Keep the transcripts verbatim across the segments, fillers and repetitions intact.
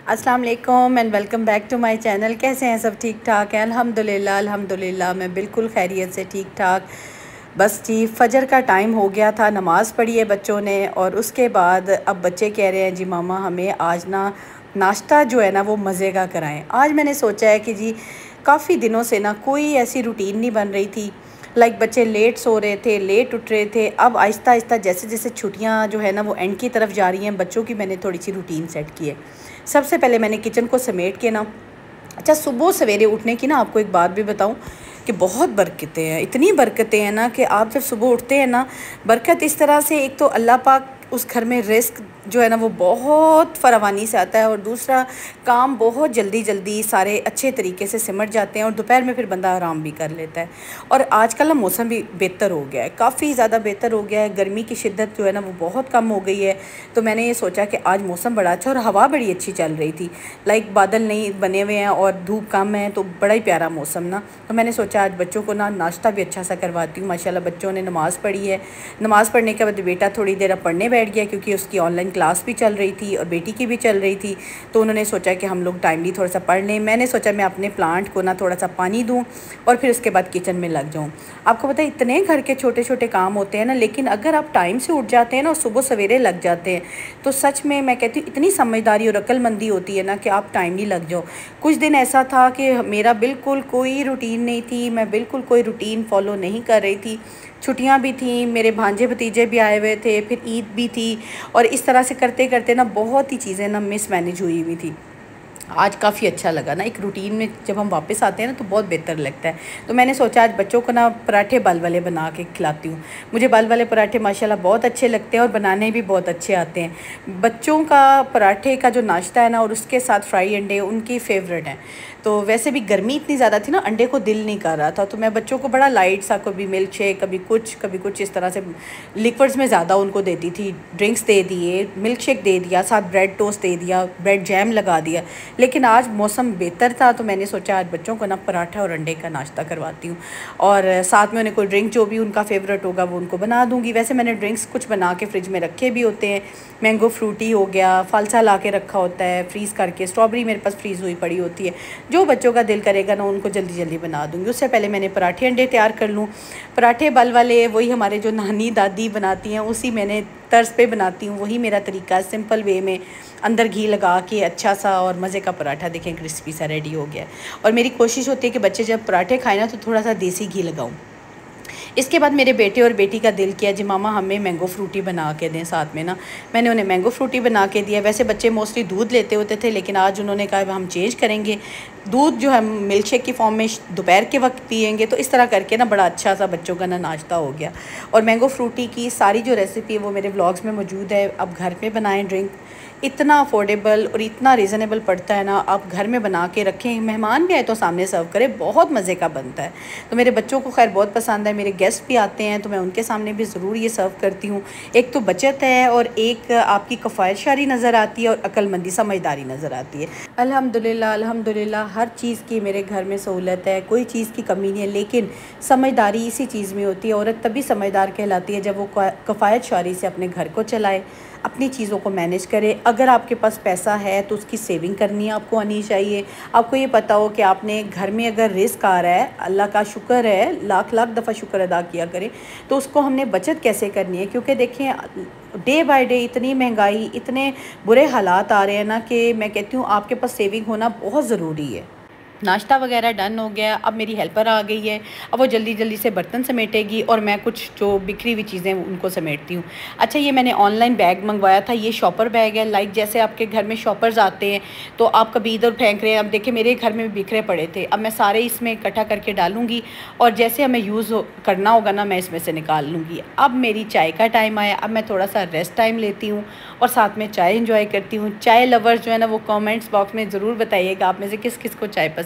अस्सलाम वालेकुम and welcome back to my channel. कैसे हैं सब? ठीक ठाक हैं? अल्हम्दुलिल्लाह अल्हम्दुलिल्लाह मैं बिल्कुल खैरियत से ठीक ठाक। बस जी फजर का टाइम हो गया था, नमाज़ पढ़ी है बच्चों ने और उसके बाद अब बच्चे कह रहे हैं जी मामा हमें आज ना नाश्ता जो है ना वो मज़े का कराएं। आज मैंने सोचा है कि जी काफ़ी दिनों से ना कोई ऐसी रूटीन नहीं बन रही थी। लाइक बच्चे लेट सो रहे थे, लेट उठ रहे थे। अब आहिस्ता आहिस्ता जैसे जैसे छुट्टियां जो है ना वो एंड की तरफ जा रही हैं, बच्चों की मैंने थोड़ी सी रूटीन सेट की है। सबसे पहले मैंने किचन को समेट के ना, अच्छा सुबह सवेरे उठने की ना आपको एक बात भी बताऊं कि बहुत बरकतें हैं, इतनी बरकतें हैं ना कि आप जब सुबह उठते हैं ना, बरकत इस तरह से, एक तो अल्लाह पाक उस घर में रिस्क जो है ना वो बहुत फरावानी से आता है और दूसरा काम बहुत जल्दी जल्दी सारे अच्छे तरीके से सिमट जाते हैं और दोपहर में फिर बंदा आराम भी कर लेता है। और आजकल ना मौसम भी बेहतर हो गया है, काफ़ी ज़्यादा बेहतर हो गया है। गर्मी की शिद्दत जो है ना वो बहुत कम हो गई है। तो मैंने ये सोचा कि आज मौसम बड़ा अच्छा और हवा बड़ी अच्छी चल रही थी। लाइक बादल नहीं बने हुए हैं और धूप कम है, तो बड़ा ही प्यारा मौसम ना। तो मैंने सोचा आज बच्चों को ना नाश्ता भी अच्छा सा करवाती हूँ। माशाल्लाह बच्चों ने नमाज़ पढ़ी है। नमाज़ पढ़ने के बाद बेटा थोड़ी देर पढ़ने बैठ गया क्योंकि उसकी ऑनलाइन क्लास भी चल रही थी और बेटी की भी चल रही थी। तो उन्होंने सोचा कि हम लोग टाइमली थोड़ा सा पढ़ लें। मैंने सोचा मैं अपने प्लांट को ना थोड़ा सा पानी दूँ और फिर उसके बाद किचन में लग जाऊँ। आपको पता है इतने घर के छोटे छोटे काम होते हैं ना, लेकिन अगर आप टाइम से उठ जाते हैं ना और सुबह सवेरे लग जाते हैं तो सच में मैं कहती हूँ इतनी समझदारी और अक्लमंदी होती है ना कि आप टाइमली लग जाओ। कुछ दिन ऐसा था कि मेरा बिल्कुल कोई रूटीन नहीं थी, मैं बिल्कुल कोई रूटीन फॉलो नहीं कर रही थी। छुट्टियां भी थी, मेरे भांजे भतीजे भी आए हुए थे, फिर ईद भी थी और इस तरह से करते करते ना बहुत ही चीज़ें ना मिस मैनेज हुई हुई थी। आज काफ़ी अच्छा लगा ना, एक रूटीन में जब हम वापस आते हैं ना तो बहुत बेहतर लगता है। तो मैंने सोचा आज बच्चों को ना पराठे बाल वाले बना के खिलाती हूँ। मुझे बाल वाले पराठे माशाल्लाह बहुत अच्छे लगते हैं और बनाने भी बहुत अच्छे आते हैं। बच्चों का पराठे का जो नाश्ता है ना और उसके साथ फ्राई अंडे उनकी फेवरेट हैं। तो वैसे भी गर्मी इतनी ज़्यादा थी ना, अंडे को दिल नहीं कर रहा था, तो मैं बच्चों को बड़ा लाइट सा कभी मिल्क शेक कभी कुछ कभी कुछ इस तरह से लिक्विड्स में ज़्यादा उनको देती थी। ड्रिंक्स दे दिए, मिल्क शेक दे दिया, साथ ब्रेड टोस्ट दे दिया, ब्रेड जैम लगा दिया। लेकिन आज मौसम बेहतर था तो मैंने सोचा आज बच्चों को ना पराठा और अंडे का नाश्ता करवाती हूँ और साथ में उन्हें कोई ड्रिंक जो भी उनका फेवरेट होगा वो उनको बना दूँगी। वैसे मैंने ड्रिंक्स कुछ बना के फ्रिज में रखे भी होते हैं। मैंगो फ्रूटी हो गया, फालसा ला के रखा होता है फ्रीज़ करके, स्ट्रॉबेरी मेरे पास फ्रीज़ हुई पड़ी होती है। जो बच्चों का दिल करेगा ना उनको जल्दी जल्दी बना दूँगी। उससे पहले मैंने पराठे अंडे तैयार कर लूँ। पराठे बल वाले वही हमारे जो नानी दादी बनाती हैं उसी मैंने तर्ज पे बनाती हूँ, वही मेरा तरीका है, सिंपल वे में अंदर घी लगा के अच्छा सा और मज़े का पराठा देखें क्रिस्पी सा रेडी हो गया। और मेरी कोशिश होती है कि बच्चे जब पराठे खाएं ना तो थोड़ा सा देसी घी लगाऊं। इसके बाद मेरे बेटे और बेटी का दिल किया जी मामा हमें मैंगो फ्रूटी बना के दें साथ में ना। मैंने उन्हें मैंगो फ्रूटी बना के दिया। वैसे बच्चे मोस्टली दूध लेते होते थे, लेकिन आज उन्होंने कहा हम चेंज करेंगे, दूध जो है मिल्क शेक की फॉर्म में दोपहर के वक्त पियेंगे। तो इस तरह करके ना बड़ा अच्छा सा बच्चों का ना नाश्ता हो गया। और मैंगो फ्रूटी की सारी जो रेसिपी है वो मेरे व्लॉग्स में मौजूद है। अब घर पे बनाएं ड्रिंक, इतना अफोर्डेबल और इतना रीज़नेबल पड़ता है ना, आप घर में बना के रखें, मेहमान भी आए तो सामने सर्व करें, बहुत मज़े का बनता है। तो मेरे बच्चों को खैर बहुत पसंद है, मेरे गेस्ट भी आते हैं तो मैं उनके सामने भी ज़रूर ये सर्व करती हूँ। एक तो बचत है और एक आपकी कफ़ायतशारी नज़र आती है और अक्लमंदी समझदारी नज़र आती है। अल्हम्दुलिल्लाह अल्हम्दुलिल्लाह हर चीज़ की मेरे घर में सहूलत है, कोई चीज़ की कमी नहीं है। लेकिन समझदारी इसी चीज़ में होती है। औरत तभी समझदार कहलाती है जब वो कफ़ायतशारी से अपने घर को चलाए, अपनी चीज़ों को मैनेज करे। अगर आपके पास पैसा है तो उसकी सेविंग करनी आपको आनी चाहिए। आपको ये पता हो कि आपने घर में अगर रिस्क आ रहा है, अल्लाह का शुक्र है, लाख लाख दफ़ा शुक्र अदा किया करें, तो उसको हमने बचत कैसे करनी है। क्योंकि देखें डे बाय डे इतनी महंगाई, इतने बुरे हालात आ रहे हैं ना कि मैं कहती हूँ आपके पास सेविंग होना बहुत ज़रूरी है। नाश्ता वगैरह डन हो गया। अब मेरी हेल्पर आ गई है, अब वो जल्दी जल्दी से बर्तन समेटेगी और मैं कुछ जो बिखरी हुई चीज़ें उनको समेटती हूँ। अच्छा ये मैंने ऑनलाइन बैग मंगवाया था, ये शॉपर बैग है। लाइक जैसे आपके घर में शॉपर्स आते हैं तो आप कभी इधर फेंक रहे हैं, अब देखिए मेरे घर में भी बिखरे पड़े थे, अब मैं सारे इसमें इकट्ठा करके डालूँगी और जैसे हमें यूज़ करना होगा ना मैं इसमें से निकाल लूँगी। अब मेरी चाय का टाइम आया, अब मैं थोड़ा सा रेस्ट टाइम लेती हूँ और साथ में चाय इंजॉय करती हूँ। चाय लवर्स जो है ना वो कमेंट्स बॉक्स में ज़रूर बताइएगा आप में से किस किस को चाय पसंद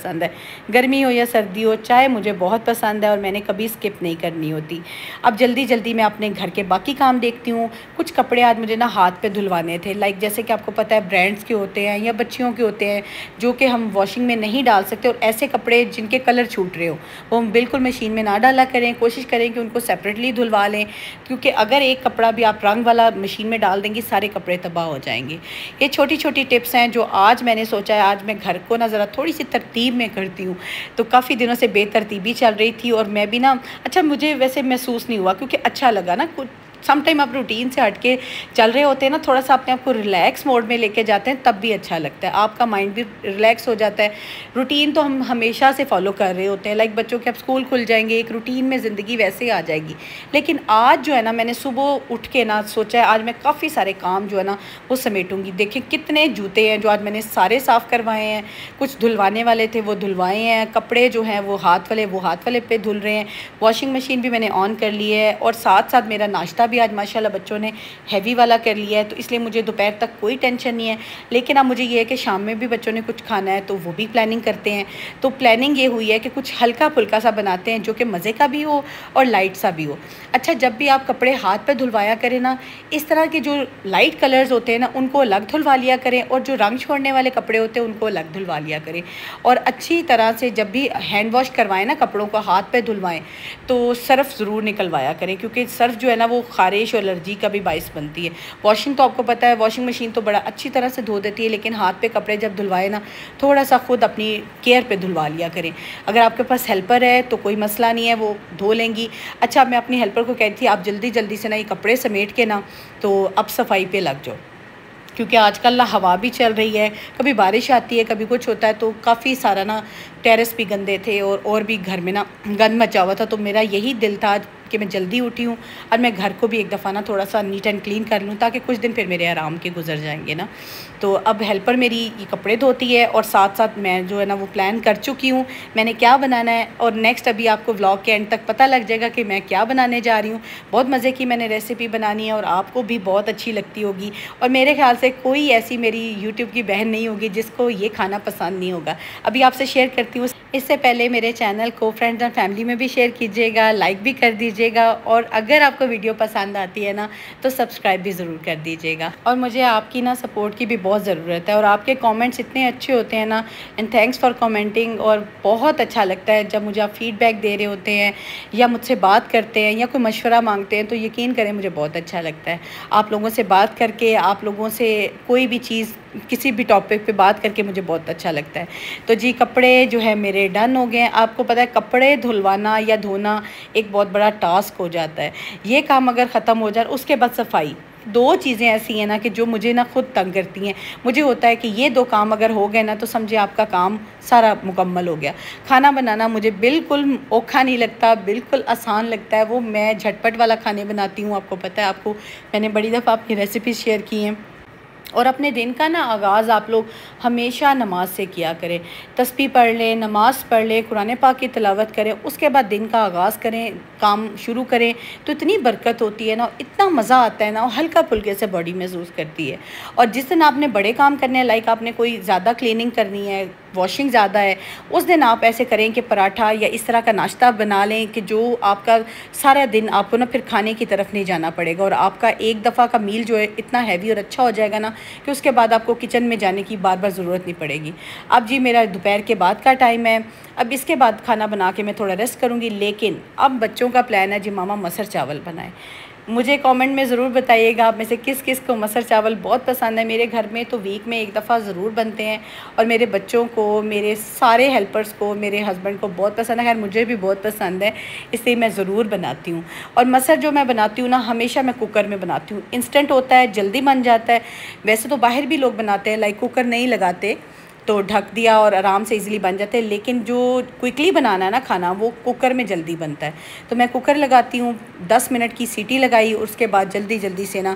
पसंद है, गर्मी हो या सर्दी हो, चाय मुझे बहुत पसंद है और मैंने कभी स्किप नहीं करनी होती। अब जल्दी जल्दी मैं अपने घर के बाकी काम देखती हूँ। कुछ कपड़े आज मुझे ना हाथ पे धुलवाने थे, लाइक जैसे कि आपको पता है ब्रांड्स के होते हैं या बच्चियों के होते हैं जो कि हम वॉशिंग में नहीं डाल सकते, और ऐसे कपड़े जिनके कलर छूट रहे हो वो हम बिल्कुल मशीन में ना डाला करें। कोशिश करें कि उनको सेपरेटली धुलवा लें, क्योंकि अगर एक कपड़ा भी आप रंग वाला मशीन में डाल देंगे सारे कपड़े तबाह हो जाएंगे। ये छोटी छोटी टिप्स हैं जो आज मैंने सोचा है आज मैं घर को ना ज़रा थोड़ी सी तरतीब में करती हूँ। तो काफ़ी दिनों से बेतरतीबी चल रही थी और मैं भी ना, अच्छा मुझे वैसे महसूस नहीं हुआ क्योंकि अच्छा लगा ना, कुछ सम टाइम आप रूटीन से हट के चल रहे होते हैं ना, थोड़ा सा अपने आप को रिलैक्स मोड में लेके जाते हैं, तब भी अच्छा लगता है, आपका माइंड भी रिलैक्स हो जाता है। रूटीन तो हम हमेशा से फॉलो कर रहे होते हैं, लाइक बच्चों के अब स्कूल खुल जाएंगे, एक रूटीन में ज़िंदगी वैसे ही आ जाएगी। लेकिन आज जो है ना मैंने सुबह उठ के ना सोचा है आज मैं काफ़ी सारे काम जो है ना वो समेटूँगी। देखिए कितने जूते हैं जो आज मैंने सारे साफ़ करवाए हैं, कुछ धुलवाने वाले थे वो धुलवाए हैं, कपड़े जो हैं वो हाथ वाले वो हाथ वाले पे धुल रहे हैं, वॉशिंग मशीन भी मैंने ऑन कर ली है, और साथ साथ मेरा नाश्ता भी आज माशाल्लाह बच्चों ने हैवी वाला कर लिया है, तो इसलिए मुझे दोपहर तक कोई टेंशन नहीं है। लेकिन अब मुझे ये है कि शाम में भी बच्चों ने कुछ खाना है तो वो भी प्लानिंग करते हैं। तो प्लानिंग ये हुई है कि कुछ हल्का फुल्का सा बनाते हैं जो कि मज़े का भी हो और लाइट सा भी हो। अच्छा, जब भी आप कपड़े हाथ पर धुलवाया करें ना, इस तरह के जो लाइट कलर्स होते हैं ना उनको अलग धुलवा लिया करें, और जो रंग छोड़ने वाले कपड़े होते हैं उनको अलग धुलवा लिया करें। और अच्छी तरह से जब भी हैंड वॉश करवाएं ना, कपड़ों को हाथ पे धुलवाएं तो सर्फ़ ज़रूर निकलवाया करें, क्योंकि सर्फ़ जो है ना वो ख़ारिश और एलर्जी का भी बाइस बनती है। वॉशिंग तो आपको पता है वॉशिंग मशीन तो बड़ा अच्छी तरह से धो देती है, लेकिन हाथ पे कपड़े जब धुलवाए ना थोड़ा सा ख़ुद अपनी केयर पे धुलवा लिया करें। अगर आपके पास हेल्पर है तो कोई मसला नहीं है, वो धो लेंगी। अच्छा, मैं अपनी हेल्पर को कहती थी आप जल्दी जल्दी से ना ये कपड़े समेट के ना तो अब सफाई पे लग जाओ, क्योंकि आजकल ना हवा भी चल रही है, कभी बारिश आती है कभी कुछ होता है, तो काफ़ी सारा ना टेरेस भी गंदे थे और और भी घर में ना गंद मचा हुआ था। तो मेरा यही दिल था कि मैं जल्दी उठी हूँ और मैं घर को भी एक दफ़ा ना थोड़ा सा नीट एंड क्लीन कर लूँ, ताकि कुछ दिन फिर मेरे आराम के गुजर जाएंगे ना। तो अब हेल्पर मेरी ये कपड़े धोती है और साथ साथ मैं जो है ना वो प्लान कर चुकी हूँ मैंने क्या बनाना है, और नेक्स्ट अभी आपको व्लॉग के एंड तक पता लग जाएगा कि मैं क्या बनाने जा रही हूँ। बहुत मज़े की मैंने रेसिपी बनानी है और आपको भी बहुत अच्छी लगती होगी, और मेरे ख्याल से कोई ऐसी मेरी यूट्यूब की बहन नहीं होगी जिसको ये खाना पसंद नहीं होगा। अभी आपसे शेयर करती हूँ। इससे पहले मेरे चैनल को फ्रेंड्स एंड फैमिली में भी शेयर कीजिएगा, लाइक भी कर दीजिएगा, और अगर आपको वीडियो पसंद आती है ना तो सब्सक्राइब भी ज़रूर कर दीजिएगा। और मुझे आपकी ना सपोर्ट की भी बहुत ज़रूरत है, और आपके कमेंट्स इतने अच्छे होते हैं ना, एंड थैंक्स फॉर कमेंटिंग। और बहुत अच्छा लगता है जब मुझे आप फीडबैक दे रहे होते हैं या मुझसे बात करते हैं या कोई मशवरा मांगते हैं, तो यकीन करें मुझे बहुत अच्छा लगता है। आप लोगों से बात करके, आप लोगों से कोई भी चीज़ किसी भी टॉपिक पे बात करके मुझे बहुत अच्छा लगता है। तो जी कपड़े जो है मेरे डन हो गए हैं। आपको पता है कपड़े धुलवाना या धोना एक बहुत बड़ा टास्क हो जाता है। ये काम अगर ख़त्म हो जाए उसके बाद सफाई, दो चीज़ें ऐसी हैं ना कि जो मुझे ना खुद तंग करती हैं। मुझे होता है कि ये दो काम अगर हो गए ना तो समझे आपका काम सारा मुकम्मल हो गया। खाना बनाना मुझे बिल्कुल औखा नहीं लगता, बिल्कुल आसान लगता है। वो मैं झटपट वाला खाने बनाती हूँ। आपको पता है, आपको मैंने बड़ी दफ़ा अपनी रेसिपी शेयर की हैं। और अपने दिन का ना आगाज़ आप लोग हमेशा नमाज से किया करें। तस्बीह पढ़ लें, नमाज़ पढ़ लें, कुरान पाक की तिलावत करें, उसके बाद दिन का आगाज़ करें, काम शुरू करें, तो इतनी बरकत होती है ना, इतना मज़ा आता है ना, और हल्का फुल्के से बॉडी महसूस करती है। और जिस दिन आपने बड़े काम करने हैं, लाइक आपने कोई ज़्यादा क्लीनिंग करनी है, वॉशिंग ज़्यादा है, उस दिन आप ऐसे करें कि पराठा या इस तरह का नाश्ता बना लें कि जो आपका सारा दिन आपको ना फिर खाने की तरफ नहीं जाना पड़ेगा, और आपका एक दफ़ा का मील जो है इतना हैवी और अच्छा हो जाएगा ना कि उसके बाद आपको किचन में जाने की बार बार ज़रूरत नहीं पड़ेगी। अब जी मेरा दोपहर के बाद का टाइम है। अब इसके बाद खाना बना के मैं थोड़ा रेस्ट करूँगी, लेकिन अब बच्चों का प्लान है जी मामा मसर चावल बनाएं। मुझे कमेंट में ज़रूर बताइएगा आप में से किस किस को मसर चावल बहुत पसंद है। मेरे घर में तो वीक में एक दफ़ा ज़रूर बनते हैं, और मेरे बच्चों को, मेरे सारे हेल्पर्स को, मेरे हस्बैंड को बहुत पसंद है। खैर मुझे भी बहुत पसंद है, इसलिए मैं ज़रूर बनाती हूँ। और मसर जो मैं बनाती हूँ ना, हमेशा मैं कुकर में बनाती हूँ। इंस्टेंट होता है, जल्दी बन जाता है। वैसे तो बाहर भी लोग बनाते हैं, लाइक कुकर नहीं लगाते तो ढक दिया और आराम से इजीली बन जाते हैं, लेकिन जो क्विकली बनाना है ना खाना, वो कुकर में जल्दी बनता है। तो मैं कुकर लगाती हूँ, दस मिनट की सीटी लगाई, उसके बाद जल्दी जल्दी से ना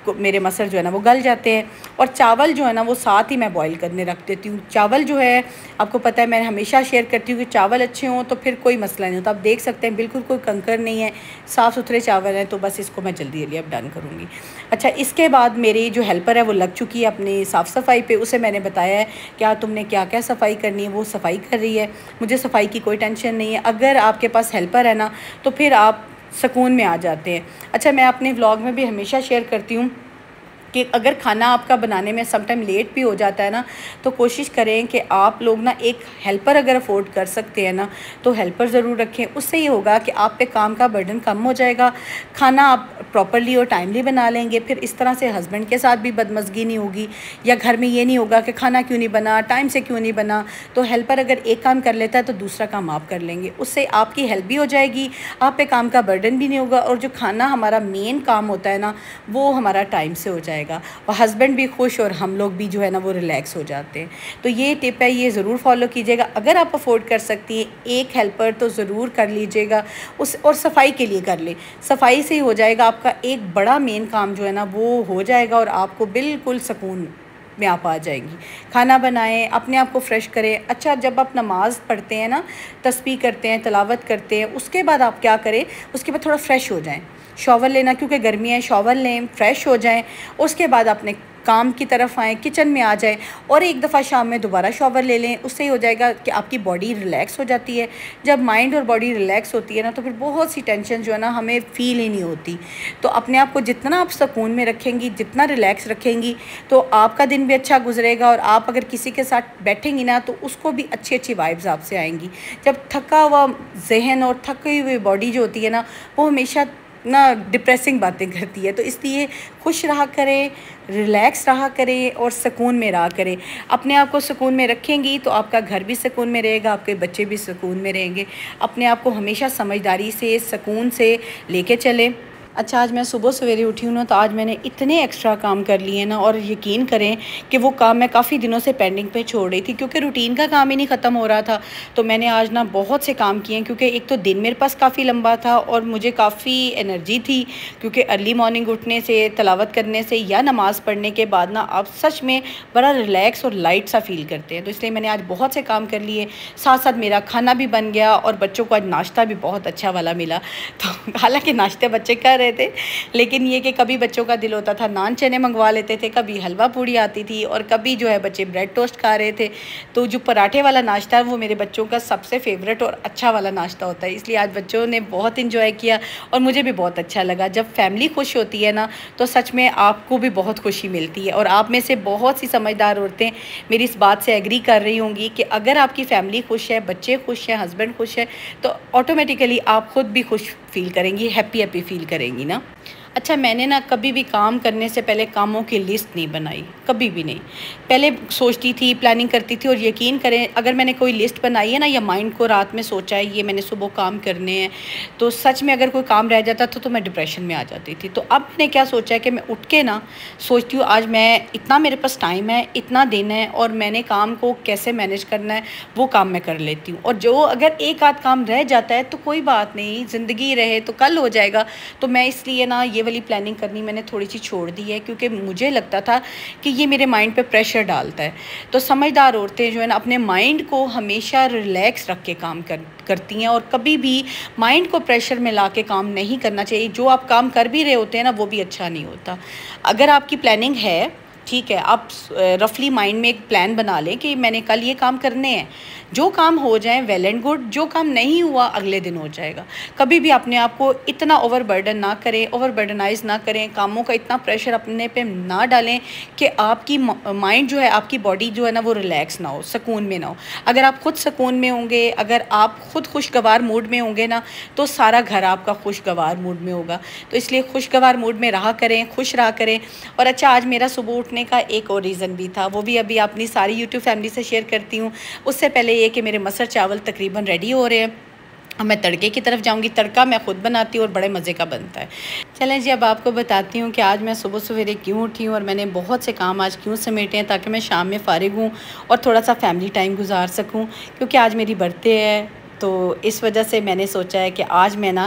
आपको मेरे मसर जो है ना वो गल जाते हैं। और चावल जो है ना वो साथ ही मैं बॉईल करने रख देती हूँ। चावल जो है आपको पता है मैं हमेशा शेयर करती हूँ कि चावल अच्छे हों तो फिर कोई मसला नहीं होता। आप देख सकते हैं बिल्कुल कोई कंकर नहीं है, साफ़ सुथरे चावल हैं। तो बस इसको मैं जल्दी जल्दी अब डन करूँगी। अच्छा, इसके बाद मेरी जो हेल्पर है वो लग चुकी है अपनी साफ़ सफाई पे। उसे मैंने बताया है क्या तुमने क्या क्या सफाई करनी है, वो सफाई कर रही है। मुझे सफाई की कोई टेंशन नहीं है। अगर आपके पास हेल्पर है ना तो फिर आप सुकून में आ जाते हैं। अच्छा, मैं अपने व्लॉग में भी हमेशा शेयर करती हूँ कि अगर खाना आपका बनाने में सम टाइम लेट भी हो जाता है ना तो कोशिश करें कि आप लोग ना एक हेल्पर अगर अफोर्ड कर सकते हैं ना तो हेल्पर ज़रूर रखें। उससे ये होगा कि आप पे काम का बर्डन कम हो जाएगा, खाना आप प्रॉपरली और टाइमली बना लेंगे। फिर इस तरह से हस्बैंड के साथ भी बदमज़गी नहीं होगी या घर में ये नहीं होगा कि खाना क्यों नहीं बना, टाइम से क्यों नहीं बना। तो हेल्पर अगर एक काम कर लेता है तो दूसरा काम आप कर लेंगे, उससे आपकी हेल्प भी हो जाएगी, आप पे काम का बर्डन भी नहीं होगा। और जो खाना हमारा मेन काम होता है ना वो हमारा टाइम से हो जाएगा और हस्बैंड भी खुश और हम लोग भी जो है ना वो रिलैक्स हो जाते हैं। तो ये टिप है, ये ज़रूर फॉलो कीजिएगा। अगर आप अफोर्ड कर सकती हैं एक हेल्पर तो ज़रूर कर लीजिएगा उस, और सफाई के लिए कर ले। सफाई से ही हो जाएगा आपका एक बड़ा मेन काम जो है ना वो हो जाएगा और आपको बिल्कुल सुकून में आप आ जाएंगी। खाना बनाएं, अपने आप को फ़्रेश करें। अच्छा, जब आप नमाज़ पढ़ते हैं ना, तस्बीह करते हैं, तिलावत करते हैं, उसके बाद आप क्या करें, उसके बाद थोड़ा फ़्रेश हो जाएं। शॉवर लेना, क्योंकि गर्मी है, शॉवर लें, फ़्रेश हो जाएं। उसके बाद अपने काम की तरफ आएँ, किचन में आ जाएं और एक दफ़ा शाम में दोबारा शॉवर ले लें। उससे ही हो जाएगा कि आपकी बॉडी रिलैक्स हो जाती है। जब माइंड और बॉडी रिलैक्स होती है ना तो फिर बहुत सी टेंशन जो है ना हमें फ़ील ही नहीं होती। तो अपने आप को जितना आप सुकून में रखेंगी, जितना रिलैक्स रखेंगी तो आपका दिन भी अच्छा गुजरेगा। और आप अगर किसी के साथ बैठेंगी ना तो उसको भी अच्छी अच्छी वाइब्स आपसे आएंगी। जब थका हुआ जहन और थकी हुई बॉडी जो होती है ना वो हमेशा ना डिप्रेसिंग बातें करती है। तो इसलिए खुश रहा करें, रिलैक्स रहा करें और सुकून में रहा करें। अपने आप को सुकून में रखेंगी तो आपका घर भी सुकून में रहेगा, आपके बच्चे भी सुकून में रहेंगे। अपने आप को हमेशा समझदारी से, सुकून से लेके चलें। अच्छा, आज मैं सुबह सवेरे उठी हूँ ना तो आज मैंने इतने एक्स्ट्रा काम कर लिए ना, और यकीन करें कि वो काम मैं काफ़ी दिनों से पेंडिंग पे छोड़ रही थी क्योंकि रूटीन का काम ही नहीं ख़त्म हो रहा था। तो मैंने आज ना बहुत से काम किए हैं क्योंकि एक तो दिन मेरे पास काफ़ी लंबा था और मुझे काफ़ी एनर्जी थी क्योंकि अर्ली मॉर्निंग उठने से, तलावत करने से या नमाज़ पढ़ने के बाद ना आप सच में बड़ा रिलैक्स और लाइट सा फील करते हैं। तो इसलिए मैंने आज बहुत से काम कर लिए, साथ साथ मेरा खाना भी बन गया और बच्चों को आज नाश्ता भी बहुत अच्छा वाला मिला। तो हालाँकि नाश्ते बच्चे कर रहे थे, लेकिन ये कि कभी बच्चों का दिल होता था नान चने मंगवा लेते थे, कभी हलवा पूड़ी आती थी और कभी जो है बच्चे ब्रेड टोस्ट खा रहे थे। तो जो पराठे वाला नाश्ता है वो मेरे बच्चों का सबसे फेवरेट और अच्छा वाला नाश्ता होता है। इसलिए आज बच्चों ने बहुत इंजॉय किया और मुझे भी बहुत अच्छा लगा। जब फैमिली खुश होती है ना तो सच में आपको भी बहुत खुशी मिलती है। और आप में से बहुत सी समझदार औरतें मेरी इस बात से एग्री कर रही होंगी कि अगर आपकी फैमिली खुश है, बच्चे खुश हैं, हस्बैंड खुश है तो ऑटोमेटिकली आप खुद भी खुश फील करेंगी, हैप्पी हैप्पी फील करेंगी ना। अच्छा, मैंने ना कभी भी काम करने से पहले कामों की लिस्ट नहीं बनाई, कभी भी नहीं। पहले सोचती थी, प्लानिंग करती थी और यकीन करें अगर मैंने कोई लिस्ट बनाई है ना या माइंड को रात में सोचा है ये मैंने सुबह काम करने हैं तो सच में अगर कोई काम रह जाता था तो मैं डिप्रेशन में आ जाती थी। तो अब मैंने क्या सोचा है कि मैं उठ के ना सोचती हूँ आज मैं इतना, मेरे पास टाइम है, इतना दिन है और मैंने काम को कैसे मैनेज करना है वो काम मैं कर लेती हूँ। और जो अगर एक आध काम रह जाता है तो कोई बात नहीं, ज़िंदगी रहे तो कल हो जाएगा। तो मैं इसलिए ना ये वाली प्लानिंग करनी मैंने थोड़ी सी छोड़ दी है क्योंकि मुझे लगता था कि ये मेरे माइंड पे प्रेशर डालता है। तो समझदार औरतें जो है ना अपने माइंड को हमेशा रिलैक्स रख के काम कर करती हैं और कभी भी माइंड को प्रेशर में ला के काम नहीं करना चाहिए। जो आप काम कर भी रहे होते हैं ना वो भी अच्छा नहीं होता। अगर आपकी प्लानिंग है, ठीक है, आप रफली माइंड में एक प्लान बना लें कि मैंने कल ये काम करने हैं। जो काम हो जाए वेल एंड गुड, जो काम नहीं हुआ अगले दिन हो जाएगा। कभी भी अपने आप को इतना ओवर बर्डन ना करें, ओवर बर्डनाइज ना करें, कामों का इतना प्रेशर अपने पे ना डालें कि आपकी माइंड जो है, आपकी बॉडी जो है ना वो रिलैक्स ना हो, सुकून में ना हो। अगर आप खुद सुकून में होंगे, अगर आप खुद खुशगवार मूड में होंगे ना तो सारा घर आपका खुशगवार मूड में होगा। तो इसलिए खुशगवार मूड में रहा करें, खुश रहा करें। और अच्छा, आज मेरा सुबह उठने का एक और रीज़न भी था, वो भी अभी अपनी सारी यूट्यूब फैमिली से शेयर करती हूँ। उससे पहले ये कि मेरे मसर चावल तकरीबन रेडी हो रहे हैं, अब मैं तड़के की तरफ जाऊंगी। तड़का मैं ख़ुद बनाती हूँ और बड़े मज़े का बनता है। चलें जी, अब आपको बताती हूँ कि आज मैं सुबह सवेरे क्यों उठी हूँ और मैंने बहुत से काम आज क्यों समेटे हैं ताकि मैं शाम में फ़ारिग हूँ और थोड़ा सा फैमिली टाइम गुजार सकूँ। क्योंकि आज मेरी बर्थडे है तो इस वजह से मैंने सोचा है कि आज मैं ना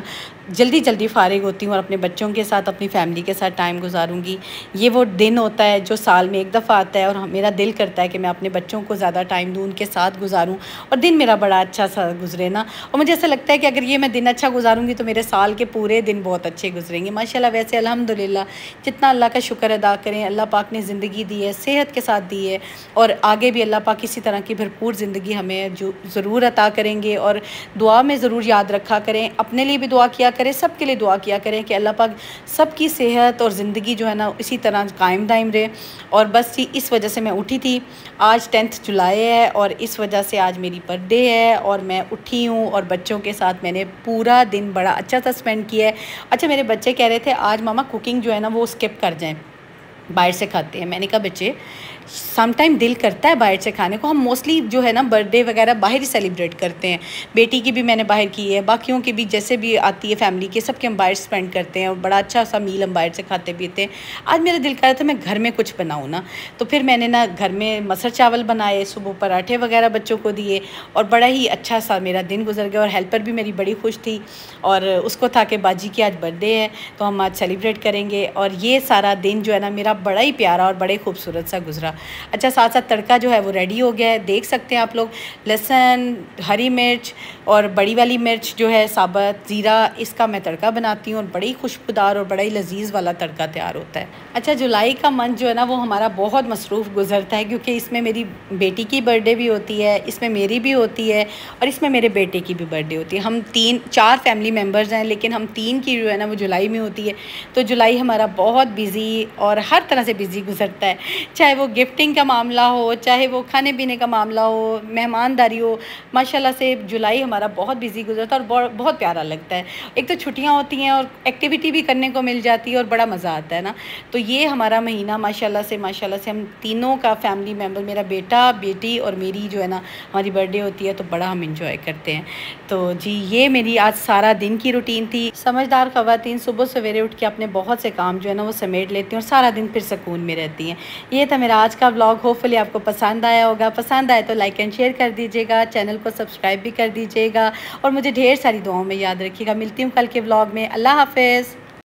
जल्दी जल्दी फ़ारिग होती हूँ और अपने बच्चों के साथ, अपनी फ़ैमिली के साथ टाइम गुजारूँगी। ये वो दिन होता है जो साल में एक दफ़ा आता है और मेरा दिल करता है कि मैं अपने बच्चों को ज़्यादा टाइम दूँ, उनके साथ गुजारूँ और दिन मेरा बड़ा अच्छा सा गुजरे ना। और मुझे ऐसा लगता है कि अगर ये मैं दिन अच्छा गुजारूँगी तो मेरे साल के पूरे दिन बहुत अच्छे गुजरेंगे माशाल्लाह। वैसे अल्हम्दुलिल्लाह जितना अल्लाह का शुक्र अदा करें, अल्लाह पाक ने ज़िंदगी दी है, सेहत के साथ दी है और आगे भी अल्लाह पाक इसी तरह की भरपूर ज़िंदगी हमें जो ज़रूर अता करेंगे। और दुआ में ज़रूर याद रखा करें, अपने लिए भी दुआ किया करें, सब के लिए दुआ किया करें कि अल्लाह पाक सबकी सेहत और ज़िंदगी जो है ना इसी तरह कायम दायम रहे। और बस जी इस वजह से मैं उठी थी। आज टेंथ जुलाई है और इस वजह से आज मेरी बर्थडे है और मैं उठी हूँ और बच्चों के साथ मैंने पूरा दिन बड़ा अच्छा सा स्पेंड किया है। अच्छा, मेरे बच्चे कह रहे थे आज मामा कुकिंग जो है ना वो स्किप कर जाएँ, बाहर से खाते हैं। मैंने कहा बच्चे सम टाइम दिल करता है बाहर से खाने को, हम मोस्टली जो है ना बर्थडे वगैरह बाहर ही सेलिब्रेट करते हैं। बेटी की भी मैंने बाहर की है, बाकियों की भी जैसे भी आती है फैमिली के, सबके हम बाहर स्पेंड करते हैं और बड़ा अच्छा सा मील हम बाहर से खाते पीते हैं। आज मेरा दिल कर रहा था मैं घर में कुछ बनाऊँ ना, तो फिर मैंने ना घर में मसर चावल बनाए, सुबह पराठे वगैरह बच्चों को दिए और बड़ा ही अच्छा सा मेरा दिन गुजर गया। और हेल्पर भी मेरी बड़ी खुश थी और उसको था कि बाजी की आज बर्थडे है तो हम आज सेलिब्रेट करेंगे। और ये सारा दिन जो है ना मेरा बड़ा ही प्यारा और बड़े खूबसूरत सा गुजरा। अच्छा, साथ साथ तड़का जो है वो रेडी हो गया है, देख सकते हैं आप लोग। लहसुन, हरी मिर्च और बड़ी वाली मिर्च जो है साबुत ज़ीरा, इसका मैं तड़का बनाती हूँ और बड़ी खुशबूदार और बड़ा ही लजीज़ वाला तड़का तैयार होता है। अच्छा, जुलाई का मंथ जो है ना वो हमारा बहुत मसरूफ़ गुजरता है क्योंकि इसमें मेरी बेटी की बर्थडे भी होती है, इसमें मेरी भी होती है और इसमें मेरे बेटे की भी बर्थडे होती है। हम तीन चार फैमिली मेम्बर्स हैं लेकिन हम तीन की जो है ना वो जुलाई में होती है। तो जुलाई हमारा बहुत बिज़ी और हर तरह से बिज़ी गुजरता है, चाहे वो गिफ्टिंग का मामला हो, चाहे वो खाने पीने का मामला हो, मेहमानदारी हो। माशाल्लाह से जुलाई हमारा बहुत बिज़ी गुजरता है और बहुत प्यारा लगता है। एक तो छुट्टियां होती हैं और एक्टिविटी भी करने को मिल जाती है और बड़ा मज़ा आता है ना। तो ये हमारा महीना माशाल्लाह से माशाल्लाह से हम तीनों का फैमिली मेम्बर, मेरा बेटा, बेटी और मेरी जो है ना हमारी बर्थडे होती है तो बड़ा हम इंजॉय करते हैं। तो जी ये मेरी आज सारा दिन की रूटीन थी। समझदार ख़वातीन सुबह सवेरे उठ के अपने बहुत से काम जो है ना वो समेट लेती हैं और सारा दिन फिर सुकून में रहती हैं। ये था मेरा आज का व्लॉग। होपफुली आपको पसंद आया होगा। पसंद आए तो लाइक एंड शेयर कर दीजिएगा, चैनल को सब्सक्राइब भी कर दीजिएगा और मुझे ढेर सारी दुआओं में याद रखिएगा। मिलती हूँ कल के व्लॉग में। अल्लाह हाफ़िज़।